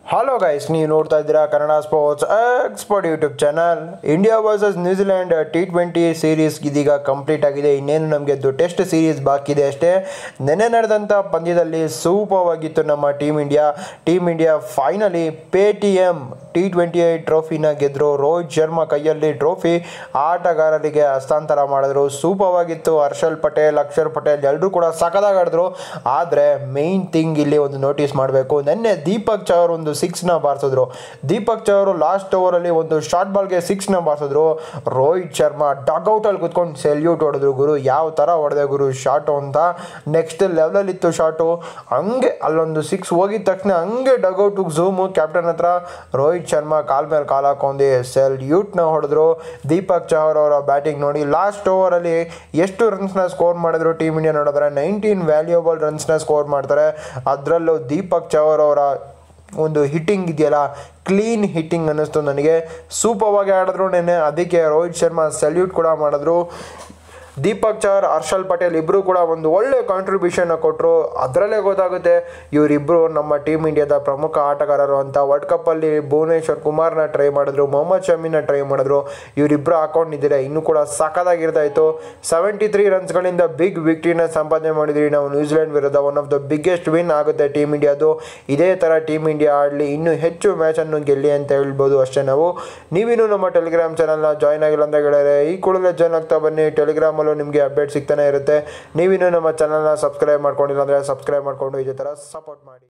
Hello guys, ನೀವು ನೋಡ್ತಾ ಇದ್ದೀರಾ Kannada sports expert YouTube channel. India versus New Zealand T20 series ಇದೀಗ ಕಂಪ್ಲೀಟ್ ಆಗಿದೆ. ಇನ್ನೇನು ನಮಗೆ ಟೆಸ್ಟ್ ಸೀರೀಸ್ ಬಾಕಿ ಇದೆ ಅಷ್ಟೇ. ನೆನ್ನೆ ನಡೆದಂಥ ಪಂದ್ಯದಲ್ಲಿ ಸೂಪರ್ ಆಗಿತ್ತು ನಮ್ಮ team India finally Paytm T20I ಟ್ರೋಫಿನ ಗೆದ್ದರು. ರೋಹಿತ್ ಶರ್ಮಾ ಕೈಯಲ್ಲಿ ಟ್ರೋಫಿ ಆಟಗಾರರಿಗೆ ಹಸ್ತಾಂತರ ಮಾಡಿದ್ರು. ಸೂಪರ್ ಆಗಿತ್ತು. ಹರ್ಷಲ್ ಪಟೇಲ್, ಅಕ್ಷರ್ ಪಟೇಲ್ ಎಲ್ಲರೂ ಕೂಡ ಸಖತ್ತಾಗಿ ಆಡಿದ್ರು. ಆದರೆ ಮೇನ್ ಥಿಂಗ್ ಇಲ್ಲಿ ಒಂದು ನೋಟಿಸ್ ಮಾಡಬೇಕು. ನೆನ್ನೆ ದೀಪಕ್ ಚಹರ್ ಒಂದು 6ನ ಬಾರಿಸಿದ್ರು. ದೀಪಕ್ ಚಹರ್ ಲಾಸ್ಟ್ ಓವರಲ್ಲಿ ಒಂದು ಶಾರ್ಟ್ ಬಾಲ್ಗೆ 6ನ ಬಾರಿಸಿದ್ರು. ರೋಹಿತ್ ಶರ್ಮಾ ಡಗ್ಔಟಲ್ಲಿ ಕುತ್ಕೊಂಡು ಸೆಲ್ಯೂಟ್ ಹೊಡೆದ್ರು. ಗುರು ಯಾವ ಥರ ಹೊಡೆದೆ ಗುರು ಶಾಟು ಅಂತ, ನೆಕ್ಸ್ಟ್ ಲೆವೆಲಲ್ಲಿ ಇತ್ತು ಶಾಟು. ಹಂಗೆ ಅಲ್ಲೊಂದು 6 ಹೋಗಿದ ತಕ್ಷಣ ಹಂಗೆ ಡಗ್ಔಟಿಗೆ ಝೂಮು ಕ್ಯಾಪ್ಟನ್ ಹತ್ರ ರೋಹಿತ್ ಶರ್ಮಾ ಕಾಲ್ ಮೇಲೆ ಕಾಲು ಹಾಕೊಂಡು ಸೆಲ್ಯೂಟ್ನ ಹೊಡೆದ್ರು. ದೀಪಕ್ ಚಹರ್ ಅವರ ಬ್ಯಾಟಿಂಗ್ ನೋಡಿ, ಲಾಸ್ಟ್ ಓವರಲ್ಲಿ ಎಷ್ಟು ರನ್ಸ್ನ ಸ್ಕೋರ್ ಮಾಡಿದ್ರು ಟೀಮ್ ಇಂಡಿಯಾ ನೋಡಿದ್ರೆ 19 ವ್ಯಾಲ್ಯೂಯಬಲ್ ರನ್ಸ್ನ ಸ್ಕೋರ್ ಮಾಡ್ತಾರೆ. ಅದರಲ್ಲೂ ದೀಪಕ್ ಚಹರ್ ಅವರ ಒಂದು ಹಿಟ್ಟಿಂಗ್ ಇದೆಯಲ್ಲ, ಕ್ಲೀನ್ ಹಿಟ್ಟಿಂಗ್ ಅನ್ನಿಸ್ತು ನನಗೆ. ಸೂಪರ್ವಾಗಿ ಆಡಿದ್ರು ನೆನ್ನೆ. ಅದಕ್ಕೆ ರೋಹಿತ್ ಶರ್ಮಾ ಸಲ್ಯೂಟ್ ಕೂಡ ಮಾಡಿದ್ರು. ದೀಪಕ್ ಚಹರ್, ಹರ್ಷಲ್ ಪಟೇಲ್ ಇಬ್ಬರು ಕೂಡ ಒಂದು ಒಳ್ಳೆ ಕಾಂಟ್ರಿಬ್ಯೂಷನ್ನ ಕೊಟ್ಟರು. ಅದರಲ್ಲೇ ಗೊತ್ತಾಗುತ್ತೆ ಇವರಿಬ್ಬರು ನಮ್ಮ ಟೀಮ್ ಇಂಡಿಯಾದ ಪ್ರಮುಖ ಆಟಗಾರರು ಅಂತ. ವರ್ಲ್ಡ್ ಕಪ್ಪಲ್ಲಿ ಭುವನೇಶ್ವರ್ ಕುಮಾರ್ನ ಟ್ರೈ ಮಾಡಿದ್ರು, ಮೊಹಮ್ಮದ್ ಶಮಿನ ಟ್ರೈ ಮಾಡಿದ್ರು. ಇವರಿಬ್ಬರು ಹಾಕೊಂಡಿದ್ದಾರೆ ಇನ್ನೂ ಕೂಡ ಸಖತ್ತಾಗಿರ್ತಾಯಿತ್ತು. 73 ರನ್ಸ್ಗಳಿಂದ ಬಿಗ್ ವಿಕ್ಟ್ರಿನ ಸಂಪಾದನೆ ಮಾಡಿದ್ರಿ ನಾವು ನ್ಯೂಜಿಲೆಂಡ್ ವಿರುದ್ಧ. One of the biggest win ಆಗುತ್ತೆ ಟೀಮ್ ಇಂಡಿಯಾದು. ಇದೇ ಥರ ಟೀಮ್ ಇಂಡಿಯಾ ಆಡಲಿ, ಇನ್ನೂ ಹೆಚ್ಚು ಮ್ಯಾಚನ್ನು ಗೆಲ್ಲಿ ಅಂತ ಹೇಳ್ಬೋದು ಅಷ್ಟೇ. ನೀವಿನ್ನೂ ನಮ್ಮ ಟೆಲಿಗ್ರಾಮ್ ಚಾನಲ್ನ ಜಾಯ್ನ್ ಆಗಿಲ್ಲ ಅಂತ ಹೇಳಿದ್ರೆ ಈ ಕೂಡಲೇ ಜಾಯ್ನ್ ಆಗ್ತಾ ಬನ್ನಿ. ಟೆಲಿಗ್ರಾಮಲ್ಲಿ ನಿಮಗೆ ಅಪ್ಡೇಟ್ ಸಿಗ್ತಾನೆ ಇರುತ್ತೆ. ನೀವಿನ್ನೂ ನಮ್ಮ ಚಾನಲ್ನ ಸಬ್ಸ್ಕ್ರೈಬ್ ಮಾಡ್ಕೊಂಡಿಲ್ಲ ಅಂದರೆ ಸಬ್ಸ್ಕ್ರೈಬ್ ಮಾಡಿಕೊಂಡು ಇದೇ ಥರ ಸಪೋರ್ಟ್ ಮಾಡಿ.